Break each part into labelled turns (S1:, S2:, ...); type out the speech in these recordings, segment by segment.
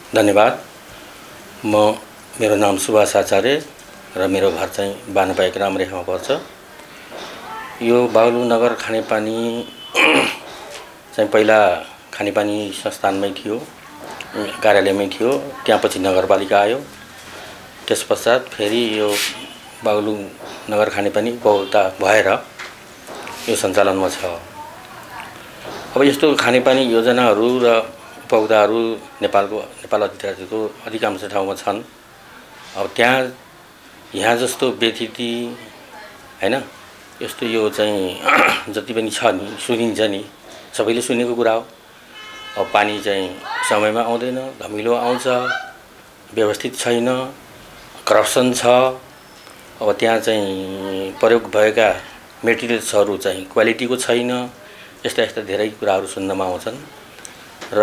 S1: धन्यवाद। म मेरो नाम सुभाष आचार्य र मेरो घर चाहिँ बानुपाइक रामरेखामा पर्छ। यो बागलुङ नगर खानेपानी चाहिँ पहिला खानेपानी संस्थानमै थियो, कार्यालयमै थियो। त्यहाँपछि नगरपालिका आयो। त्यसपश्चात फेरि यो बागलुङ नगर खानेपानी उपभोक्ता भएर यो सञ्चालनमा छ। अब यस्तो खानेपानी योजनाहरू र उपभोक्ताहरू नेपाल अधिराज्यको अधिकांश ठाउँमा छन्। अब यहाँ जस्तो व्यतिथि हैन, यस्तो यो चाहिँ जति पनि छ नि सुनिन्छ नि, सबैले सुनेको कुरा हो। अब पानी चाहिँ समयमा आउँदैन, धमिलो आउँछ, व्यवस्थित छैन, करप्सन छ। अब त्यहाँ चाहिँ प्रयोग भएका मेटेरियल्सहरू चाहिँ क्वालिटीको छैन। यस्ता धेरै कुराहरू सुन्नमा आउँछन् र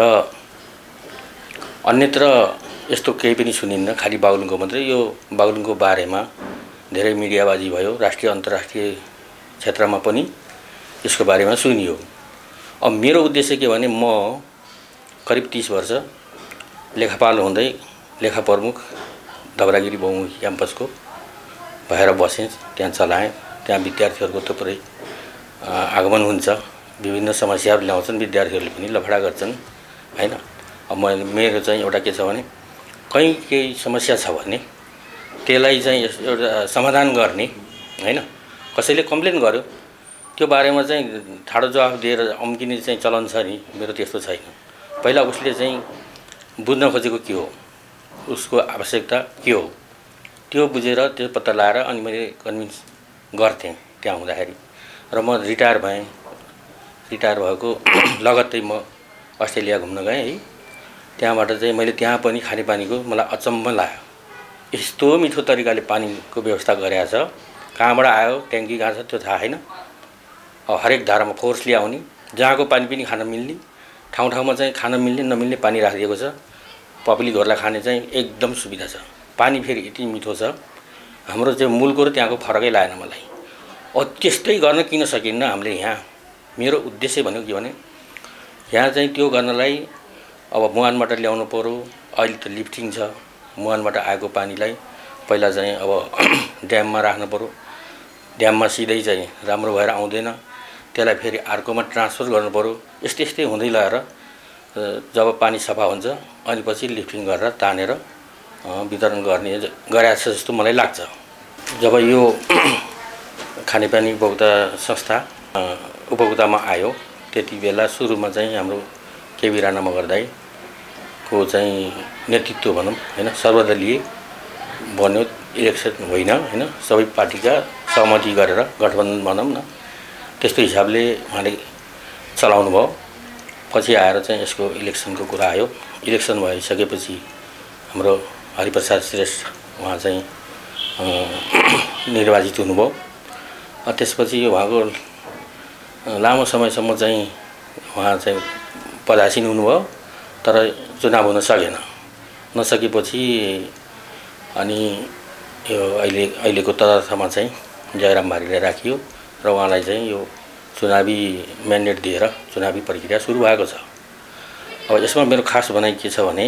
S1: अन्यत्र यस्तो केही पनि सुनिन्न। खाली बागलुङको मात्रै, यो बागलुङको बारेमा धेरै मिडियाबाजी भयो, राष्ट्रिय अन्तर्राष्ट्रिय क्षेत्रमा पनि यसको बारेमा सुनियो। अब मेरो उद्देश्य के भने, म करिब 30 वर्ष लेखापाल हुँदै लेखा प्रमुख धवलागिरी बहुमुखी क्याम्पसको भएर बसेँ, त्यहाँ चलाएँ। त्यहाँ विद्यार्थीहरूको थुप्रै आगमन हुन्छ, विभिन्न समस्याहरू ल्याउँछन्, विद्यार्थीहरूले पनि लफडा गर्छन् हैन। अब मेरो चाहिँ एउटा के छ भने, कहीँ केही समस्या छ भने त्यसलाई चाहिँ एउटा समाधान गर्ने हैन। कसैले कम्प्लेन गर्यो, त्यो बारेमा चाहिँ ठाडो जवाफ दिएर अम्किने चाहिँ चलन छ नि, मेरो त्यस्तो छैन। पहिला उसले चाहिँ बुझ्न खोजेको के हो, उसको आवश्यकता के हो, त्यो बुझेर त्यो पत्ता लगाएर अनि मैले कन्भिन्स गर्थेँ त्यहाँ हुँदाखेरि। र म रिटायर भएँ। रिटायर भएको लगत्तै म अस्ट्रेलिया घुम्न गएँ है। त्यहाँबाट चाहिँ मैले त्यहाँ पनि खानेपानीको मलाई अचम्म लाग्यो। यस्तो मिठो तरिकाले पानीको व्यवस्था गरेको छ। कहाँबाट आयो, ट्याङ्की कहाँ छ त्यो थाहा छैन। हरेक धारामा फोर्सले आउने, जहाँको पानी पनि खान मिल्ने, ठाउँ चाहिँ खान मिल्ने नमिल्ने पानी राखिदिएको छ। पब्लिकहरूलाई खाने चाहिँ एकदम सुविधा छ। पानी फेरि यति मिठो छ, हाम्रो चाहिँ मूलको र त्यहाँको फरकै लागेन मलाई। त्यस्तै गर्न किन सकिन्न हामीले यहाँ। मेरो उद्देश्य भनेको के भने, यहाँ चाहिँ त्यो गर्नलाई अब मुहानबाट ल्याउनु पर्यो। अहिले त लिफ्टिङ छ, मुहानबाट आएको पानीलाई पहिला चाहिँ अब ड्याममा राख्नु पर्यो। ड्याममा सिधै चाहिँ राम्रो भएर आउँदैन, त्यसलाई फेरि अर्कोमा ट्रान्सफर गर्नु पर्यो। यस्तै हुँदै लगेर जब पानी सफा हुन्छ अनि पछि लिफ्टिङ गरेर तानेर वितरण गरेछ जस्तो मलाई लाग्छ। जब यो खानेपानी उपभोक्ता संस्था उपभोक्तामा आयो, त्यति बेला सुरुमा चाहिँ हाम्रो केबी राणा मगरदाईको चाहिँ नेतृत्व भनौँ हैन, सर्वदलीय बन्यो, इलेक्सन होइन हैन, सबै पार्टीका सहमति गरेर गठबन्धन भनौँ न, त्यस्तो हिसाबले उहाँले चलाउनु भयो। पछि आएर चाहिँ यसको इलेक्सनको कुरा आयो। इलेक्सन भइसकेपछि हाम्रो हरिप्रसाद श्रेष्ठ उहाँ चाहिँ निर्वाचित हुनुभयो। त्यसपछि उहाँको लामो समयसम्म चाहिँ उहाँ चाहिँ पदासीन हुनुभयो, तर चुनाव हुन सकेन। नसकेपछि अनि यो अहिलेको तदर्थमा चाहिँ जयराम भारीलाई राखियो र उहाँलाई चाहिँ यो चुनावी म्यान्डेट दिएर चुनावी प्रक्रिया सुरु भएको छ। अब यसमा मेरो खास भनाइ के छ भने,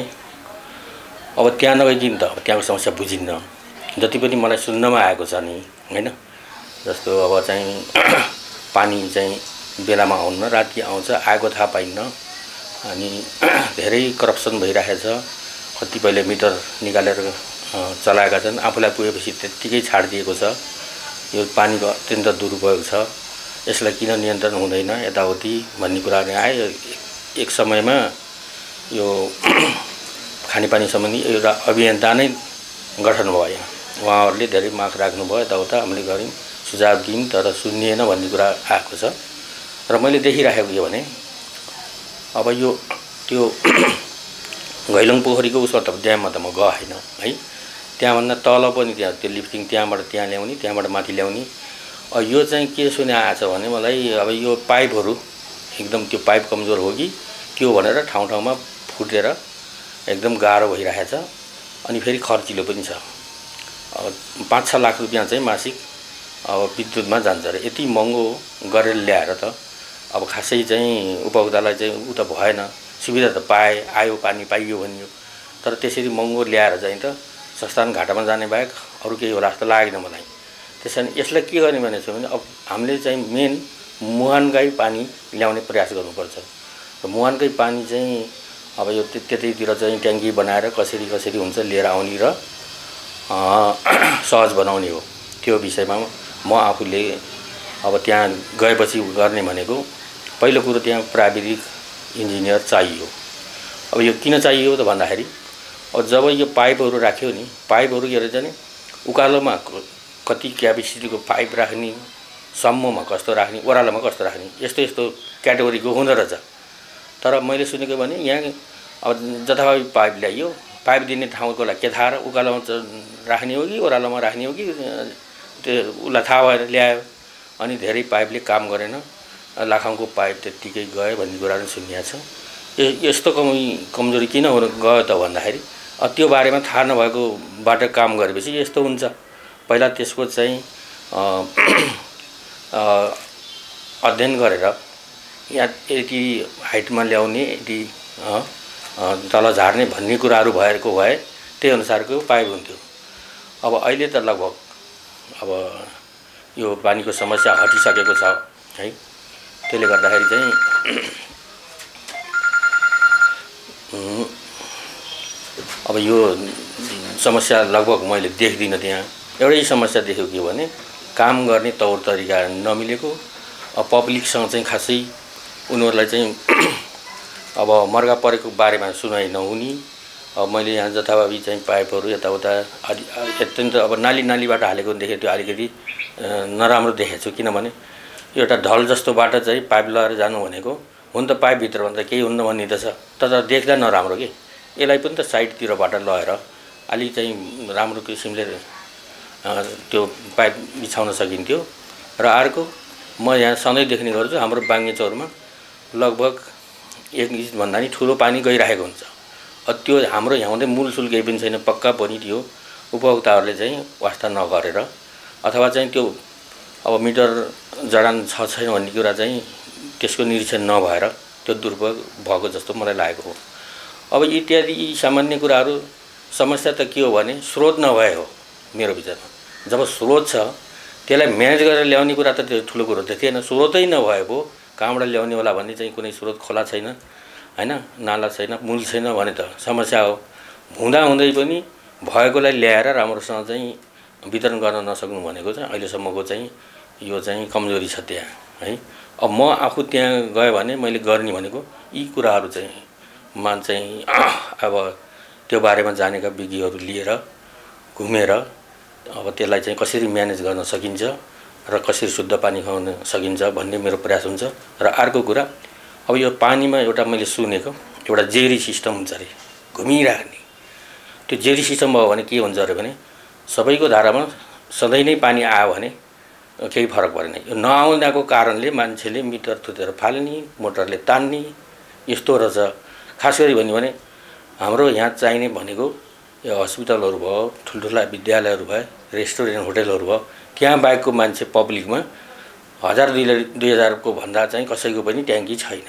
S1: अब त्यहाँ नगइकन त अब त्यहाँको समस्या बुझिन्न। जति पनि मलाई सुन्नमा आएको छ नि हैन, जस्तो अब चाहिँ पानी चाहिँ बेलामा आउन्न, राति आउँछ, आएको थाहा पाइन्न, अनि धेरै करप्सन भइरहेछ। कतिपयले मिटर निकालेर चलाएका छन्, आफूलाई पुगेपछि त्यत्तिकै छाडिदिएको छ। यो पानीको अत्यन्त दुरुपयोग छ, यसलाई किन नियन्त्रण हुँदैन यताउति भन्ने कुराहरू आयो। एक समयमा यो खानेपानी सम्बन्धी एउटा अभियन्ता नै गठन भयो यहाँ। उहाँहरूले धेरै माग राख्नुभयो, यताउता हामीले गऱ्यौँ, सुझाव दियौँ, तर सुनिएन भन्ने कुरा आएको छ। र मैले देखिराखेको के भने, अब यो त्यो घैलङ पोखरीको उसमा त ड्याममा त म गएन है। त्यहाँभन्दा तल पनि त्यहाँ त्यो लिफ्टिङ त्यहाँबाट त्यहाँ ल्याउने, त्यहाँबाट माथि ल्याउने। यो चाहिँ के सुने आएछ भने मलाई, अब यो पाइपहरू एकदम त्यो पाइप कमजोर हो कि के हो भनेर ठाउँमा फुटेर एकदम गाह्रो भइरहेछ। अनि फेरि खर्चिलो पनि छ। 5-6 लाख रुपियाँ चाहिँ मासिक अब विद्युतमा जान्छ र यति महँगो गरेर ल्याएर त अब खासै चाहिँ उपभोक्तालाई चाहिँ उ त भएन। सुविधा त पाए, आयो पानी पाइयो भनियो, तर त्यसरी महँगो ल्याएर चाहिँ त संस्थान घाटामा जाने बाहेक अरू केही होला जस्तो लागेन मलाई। त्यसैले यसलाई के गर्ने भनेको छ भने अब हामीले चाहिँ मेन मुहानकै पानी ल्याउने प्रयास गर्नुपर्छ। र मुहानकै पानी चाहिँ अब यो त्यतैतिर चाहिँ ट्याङ्की बनाएर कसरी कसरी हुन्छ लिएर आउने र सहज बनाउने हो। त्यो विषयमा म आफूले अब त्यहाँ गएपछि गर्ने भनेको पहिलो कुरो त्यहाँ प्राविधिक इन्जिनियर चाहियो। अब यो किन चाहियो त भन्दाखेरि अब जब यो पाइपहरू राख्यो नि, पाइपहरू के रहेछ नि उकालोमा कति क्यापेसिटीको पाइप राख्ने, सम्ममा कस्तो राख्ने, ओह्रालोमा कस्तो राख्ने, यस्तो यस्तो क्याटेगोरीको हुँदो रहेछ। तर मैले सुनेको भने यहाँ अब जथाभावी पाइप ल्याइयो, पाइप दिने ठाउँको लागि के थाहा र उकालोमा राख्ने हो कि ओह्रालोमा राख्ने हो कि त्यो उसलाई थाहा भएर ल्यायो। अनि धेरै पाइपले काम गरेन, लाखौँको पाइप त्यत्तिकै गयो भन्ने कुराहरू सुनिएको छ। यस्तो कमजोरी किन गयो त भन्दाखेरि त्यो बारेमा थाहा नभएकोबाट काम गरेपछि यस्तो हुन्छ। पहिला त्यसको चाहिँ अध्ययन गरेर यहाँ यति हाइटमा ल्याउने, यति तल झार्ने भन्ने कुराहरू भएको भए त्यही अनुसारको पाइप हुन्थ्यो। अब अहिले त लगभग अब यो पानीको समस्या हटिसकेको छ है। त्यसले गर्दाखेरि चाहिँ अब यो समस्या लगभग मैले देख्दिनँ। त्यहाँ एउटै समस्या देखेको के भने काम गर्ने तौर तरिका नमिलेको, पब्लिकसँग चाहिँ खासै उनीहरूलाई चाहिँ अब मर्का परेको बारेमा सुनाइ नहुने। अब मैले यहाँ जथाभावी चाहिँ पाइपहरू यताउता अत्यन्त अब नालीबाट हालेको देखेँ, त्यो अलिकति नराम्रो देखेको छु। किनभने एउटा ढल जस्तो बाटो चाहिँ पाइप लगाएर जानु भनेको हुन त पाइपभित्रमा त केही हुन्न भन्ने त छ, तर देख्दा नराम्रो के। यसलाई पनि त साइडतिरबाट लगेर अलि चाहिँ राम्रो किसिमले त्यो पाइप बिछाउन सकिन्थ्यो। र अर्को म यहाँ सधैँ देख्ने गर्छु हाम्रो बाङ्गेचौरमा लगभग 1 इन्चभन्दा नि ठुलो पानी गइरहेको हुन्छ। त्यो हाम्रो यहाँ मूलसुल केही पनि छैन, पक्का पनि त्यो उपभोक्ताहरूले चाहिँ वास्ता नगरेर अथवा चाहिँ त्यो अब मिटर जडान छ छैन भन्ने कुरा चाहिँ त्यसको निरीक्षण नभएर त्यो दुरुपयोग भएको जस्तो मलाई लागेको हो। अब इत्यादि यी सामान्य कुराहरू समस्या त के हो भने स्रोत नभए हो मेरो विचारमा। जब स्रोत छ त्यसलाई म्यानेज गरेर ल्याउने कुरा त त्यो ठुलो कुरो त थिएन। स्रोतै नभए पो कहाँबाट ल्याउने होला भन्ने चाहिँ कुनै स्रोत खोला छैन हैन, नाला छैन, मूल छैन भने त समस्या हो। हुँदै पनि भएकोलाई ल्याएर राम्रोसँग चाहिँ वितरण गर्न नसक्नु भनेको चाहिँ अहिलेसम्मको चाहिँ यो चाहिँ कमजोरी छ त्यहाँ है। अब म आफू त्यहाँ गएँ भने मैले गर्ने भनेको यी कुराहरू चाहिँ चाहिँ अब त्यो बारेमा जानेका विज्ञहरू लिएर घुमेर अब त्यसलाई चाहिँ कसरी म्यानेज गर्न सकिन्छ र कसरी शुद्ध पानी खुवाउन सकिन्छ भन्ने मेरो प्रयास हुन्छ। र अर्को कुरा अब यो पानीमा एउटा मैले सुनेको एउटा जेरी सिस्टम हुन्छ अरे घुमिराख्ने। त्यो जेरी सिस्टम भयो भने के हुन्छ अरे भने सबैको धारामा सधैँ नै पानी आयो भने केही फरक परेन। यो नआउनको कारणले मान्छेले मिटर थुतेर फाल्ने, मोटरले तान्ने यस्तो रहेछ। खास गरी भन्यो भने हाम्रो यहाँ चाहिने भनेको यो हस्पिटलहरू भयो, ठुल्ठुला विद्यालयहरू भयो, रेस्टुरेन्ट होटलहरू भयो, त्यहाँ बाहेकको मान्छे पब्लिकमा 1000-2000 को भन्दा चाहिँ कसैको पनि ट्याङ्की छैन।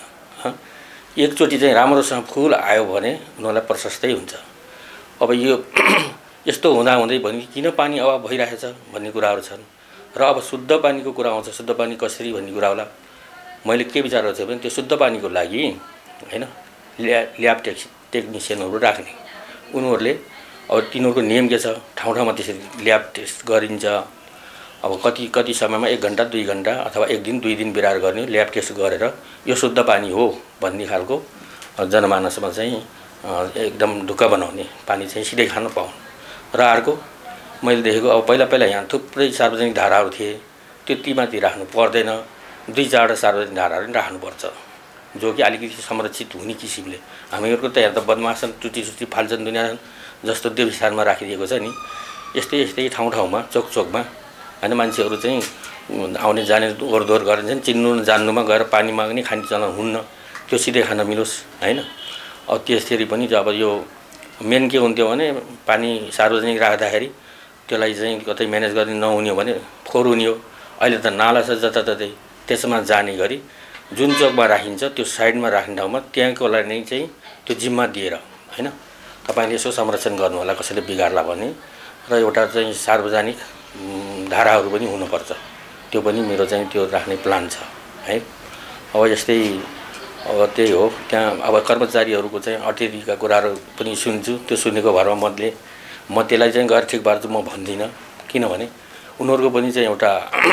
S1: एकचोटि चाहिँ राम्रोसँग फुल आयो भने उनीहरूलाई प्रशस्तै हुन्छ। अब यो यस्तो हुँदै पनि किन पानी अभाव भइरहेछ भन्ने कुराहरू छन्। र अब शुद्ध पानीको कुरा आउँछ, शुद्ध पानी कसरी भन्ने कुरा होला। मैले के विचार गर्छु भने त्यो शुद्ध पानीको लागि हैन ल्याब टेक्निसियनहरू राख्ने। उनीहरूले अब तिनीहरूको नियम के छ, ठाउँमा त्यसरी ल्याब टेस्ट गरिन्छ। अब कति समयमा 1 घण्टा 2 घण्टा अथवा 1 दिन 2 दिन बिराएर गर्ने ल्याब टेस्ट गरेर यो शुद्ध पानी हो भन्ने खालको जनमानसमा चाहिँ एकदम ढुक्क बनाउने, पानी चाहिँ सिधै खान पाउनु। र अर्को मैले देखेको अब पहिला यहाँ थुप्रै सार्वजनिक धाराहरू थिए, त्यो तीमाथि राख्नु पर्दैन, 2-4 सार्वजनिक धाराहरू राख्नुपर्छ जो कि अलिकति संरक्षित हुने किसिमले। हामीहरूको त यहाँ त बदमासन टुटी फाल्छन् दुनिया जस्तो देवस्थानमा राखिदिएको छ नि। यस्तै ठाउँमा चोकमा हैन मान्छेहरू चाहिँ आउने जाने ओरदोर गरिन्छन्, चिन्नु जान्नुमा गएर पानी माग्ने खाने चलन हुन्न, त्यो सिधै खान मिलोस् हैन। अब त्यसरी पनि अब यो मेन के हुन्थ्यो भने पानी सार्वजनिक राख्दाखेरि त्यसलाई चाहिँ कतै म्यानेज गर्ने नहुने हो भने फोहोर हुने हो। अहिले त नाला छ जताततै, त्यसमा जाने गरी जुन चोकमा राखिन्छ त्यो साइडमा राख्ने ठाउँमा त्यहाँकोलाई नै चाहिँ त्यो जिम्मा दिएर हैन तपाईँले यसो संरक्षण गर्नु होला, कसैले बिगार्ला भने। र एउटा चाहिँ सार्वजनिक धाराहरू पनि हुनुपर्छ, त्यो पनि मेरो चाहिँ त्यो राख्ने प्लान छ है। अब यस्तै अब त्यही हो, त्यहाँ अब कर्मचारीहरूको चाहिँ अटेरीका कुराहरू पनि सुन्छु। त्यो सुनेको भरमा म त्यसलाई चाहिँ गएर ठिक पार्छु म भन्दिनँ, किनभने उनीहरूको पनि चाहिँ एउटा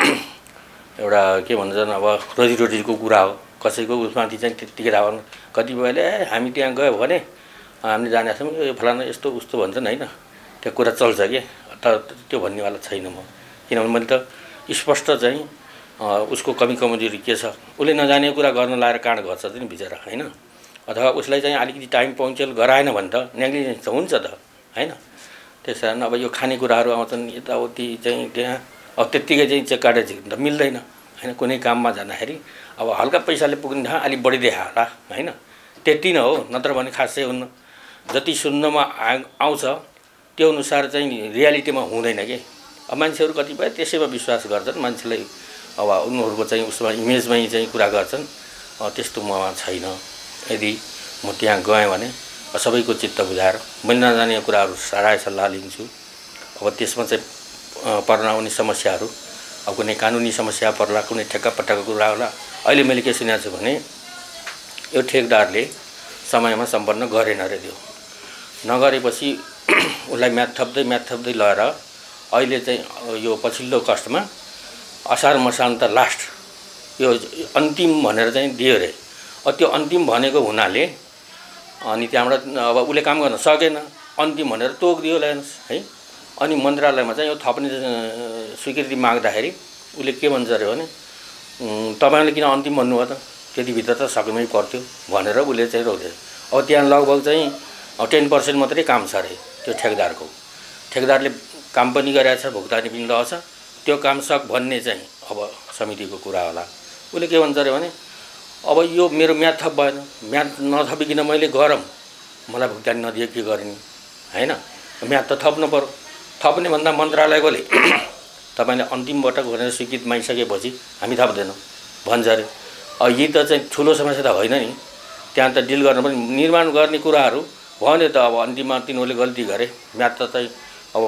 S1: के भन्छन् अब रोजीरोटीको कुरा हो। कसैको उसमाथि चाहिँ त्यत्तिकै थाहा हुनु, कतिपयले हामी त्यहाँ गयो भने हामीले जानेको छौँ यो फलाना यस्तो उस्तो भन्छन् होइन, त्यो कुरा चल्छ कि। तर त्यो भन्नेवाला छैन म, किनभने मैले त स्पष्ट चाहिँ उसको कमी कमजोरी के छ, उसले नजानेको कुरा गर्न लाएर काँड गर्छ नि बिचरा होइन। अथवा उसलाई चाहिँ अलिकति टाइम पङ्क्चुअल गराएन भने त नेग्लिजेन्स त हुन्छ त होइन। त्यस कारण अब यो खानेकुराहरू आउँछन् यताउति चाहिँ त्यहाँ अब त्यत्तिकै चाहिँ चेक काटेर झिक्नु त मिल्दैन होइन। कुनै काममा जाँदाखेरि अब हल्का पैसाले पुग्ने ठाउँ अलिक बढी देखा होला होइन, त्यति नै हो। नत्र भने खासै हुन्न, जति सुन्नमा आउँछ त्यो अनुसार चाहिँ रियालिटीमा हुँदैन कि। अब मान्छेहरू कतिपय त्यसैमा विश्वास गर्छन्, मान्छेलाई अब उनीहरूको चाहिँ उसमा इमेजमै चाहिँ कुरा गर्छन्। त्यस्तो ममा छैन। यदि म त्यहाँ गएँ भने सबैको चित्त बुझाएर मैले नजानेको कुराहरू राय सल्लाह लिन्छु। अब त्यसमा चाहिँ पर्न आउने समस्याहरू, अब कुनै कानुनी समस्या पर्ला, कुनै ठेक्कापट्टाको कुरा होला। अहिले मैले के सुनेको छु भने यो ठेकदारले समयमा सम्पन्न गरेन अरे, त्यो नगरेपछि उसलाई म्याद थप्दै लगेर अहिले चाहिँ यो पछिल्लो कष्टमा असार मसान्त लास्ट यो अन्तिम भनेर चाहिँ दियो अरे। त्यो अन्तिम भनेको हुनाले अनि त्यहाँबाट अब उसले काम गर्न सकेन, अन्तिम भनेर तोकिदियो ल्याउनुहोस् है। अनि मन्त्रालयमा चाहिँ यो थप्ने स्वीकृति माग्दाखेरि उसले के भन्छ अरे भने तपाईँले किन अन्तिम भन्नुभयो त, त्यतिभित्र त सक्नै पर्थ्यो भनेर उसले चाहिँ रोक्यो। अब त्यहाँ लगभग चाहिँ 10% मात्रै काम छ अरे त्यो ठेकदारको। ठेकदारले काम पनि गरेको छ, भुक्तानी पनि रहेछ, त्यो काम सक भन्ने चाहिँ अब समितिको कुरा होला। उसले के भन्छ अरे भने अब यो मेरो म्याद थप भएन, म्याद नथपिकन मैले गरौँ, मलाई भुक्तानी नदिए के गर्ने होइन। म्याद त थप्नु पर्यो, थप्ने भन्दा मन्त्रालयकोले तपाईँले अन्तिम पटक भनेर स्वीकृत मागिसकेपछि हामी थप्दैनौँ भन्छ अरे। यी त चाहिँ ठुलो समस्या त होइन नि, त्यहाँ त डिल गर्न पनि निर्माण गर्ने कुराहरू भने त अब अन्तिममा तिनीहरूले गल्ती गरे, म्याद त चाहिँ अब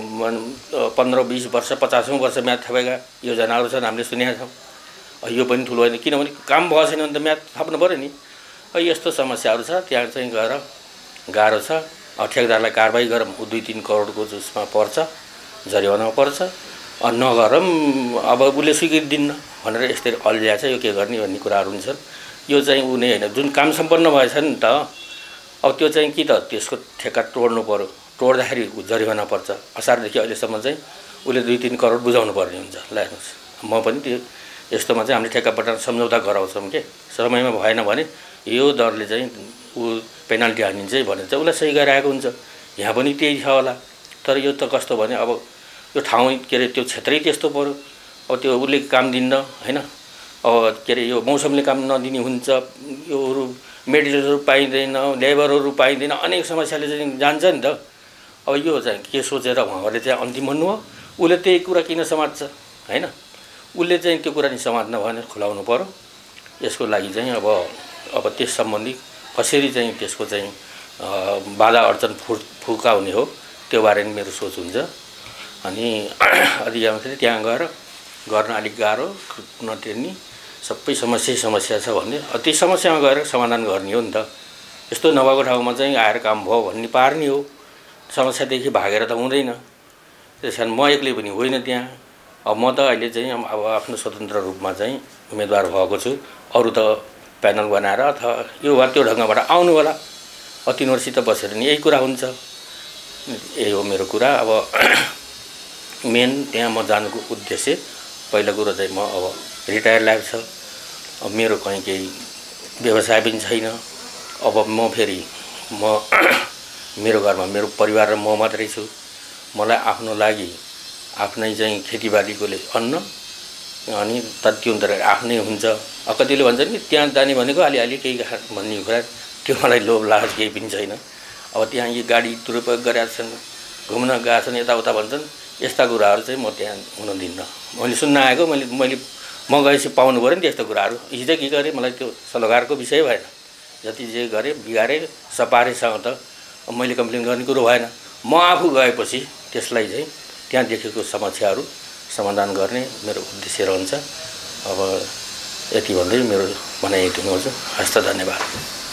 S1: 15-20 वर्ष 50औं वर्ष म्याद थपेका योजनाहरू छन्, हामीले सुनेका छौँ। यो पनि ठुलो होइन, किनभने काम भएको छैन भने त म्याद थप्नु पऱ्यो नि। यस्तो समस्याहरू छ, त्यहाँ चाहिँ गएर गाह्रो छ। ठेकदारलाई कारबाही गरौँ, 2-3 करोडको उसमा पर्छ, जरिवाना पर्छ। नगरौँ अब उसले स्वीकृति दिन्न भनेर यस्तै अल्झिया छ, यो के गर्ने भन्ने कुराहरू हुन्छन्। यो चाहिँ उनी होइन, जुन काम सम्पन्न भएछ नि त, अब त्यो चाहिँ कि त त्यसको ठेक्का तोड्नु पर्यो, तोड्दाखेरि जरिवाना पर्छ। असारदेखि अहिलेसम्म चाहिँ उसले 2-3 करोड बुझाउनु पर्ने हुन्छ। ल हेर्नुहोस्, म पनि त्यो यस्तोमा चाहिँ हामीले ठेक्कापट्टा सम्झौता गराउँछौँ कि समयमा भएन भने यो दरले चाहिँ ऊ पेनाल्टी हानिन्छ भनेर चाहिँ उसलाई सही गरिरहेको हुन्छ। यहाँ पनि त्यही छ होला, तर यो त कस्तो भने अब यो ठाउँ के अरे त्यो क्षेत्रै त्यस्तो पऱ्यो। अब त्यो उसले काम दिन्न होइन, अब के अरे यो मौसमले काम नदिने हुन्छ, योहरू मेटेरियलहरू पाइँदैन, लेबरहरू पाइँदैन, अनेक समस्याले चाहिँ जान्छ नि त। अब यो चाहिँ के सोचेर उहाँहरूले चाहिँ अन्तिम भन्नु हो, उसले त्यही कुरा किन समात्छ होइन। उसले चाहिँ त्यो कुरा नि समात्न भने खुलाउनु पर्यो। यसको लागि चाहिँ अब त्यस सम्बन्धी कसरी चाहिँ त्यसको चाहिँ बाधा अडचन फुकाउने हो त्यो बारेमा मेरो सोच हुन्छ। अनि अधिकांशले त्यहाँ गएर गर्न अलिक गाह्रो, नटेर्ने सबै समस्या छ भने त्यो समस्यामा गएर समाधान गर्ने हो नि त। यस्तो नभएको ठाउँमा चाहिँ आएर काम भयो भन्ने पार्ने हो, समस्यादेखि भागेर त हुँदैन। त्यस कारण म एक्लै पनि होइन त्यहाँ। अब म त अहिले चाहिँ अब आफ्नो स्वतन्त्र रूपमा चाहिँ उम्मेदवार भएको छु, अरू त प्यानल बनाएर अथवा यो वा त्यो ढङ्गबाट आउनु होला। तिनीहरूसित बसेर नि यही कुरा हुन्छ। यही हो मेरो कुरा। अब मेन त्यहाँ म जानुको उद्देश्य पहिलो कुरो चाहिँ म अब रिटायर लाइफ छ, अब मेरो कहीँ केही व्यवसाय पनि छैन। अब म फेरि मेरो घरमा मेरो परिवार र म मात्रै छु। मलाई आफ्नो लागि आफ्नै चाहिँ खेतीबालीकोले अन्न अनि तत्युन्तर आफ्नै हुन्छ। कतिले भन्छन् कि त्यहाँ जाने भनेको अलिअलि केही भन्ने कुरा, त्यो मलाई लोभ लाज केही पनि छैन। अब त्यहाँ यी गाडी दुरुपयोग गरेका छन्, घुम्न गएका छन्, यताउता भन्छन्, यस्ता कुराहरू चाहिँ म त्यहाँ हुन दिन्न। मैले सुन्न आएको, म गएपछि पाउनु पऱ्यो नि त्यस्तो कुराहरू। हिजो के गरेँ मलाई त्यो सलगारको विषय भएन, जति जे गरेँ बिगारेँ सपारेसँग त मैले कम्प्लेन गर्ने कुरो भएन। म आफू गएपछि त्यसलाई चाहिँ त्यहाँ देखेको समस्याहरू समाधान गर्ने मेरो उद्देश्य रहन्छ। अब यति भन्दै मेरो भनाइ यति हुन्छ। हस्त, धन्यवाद।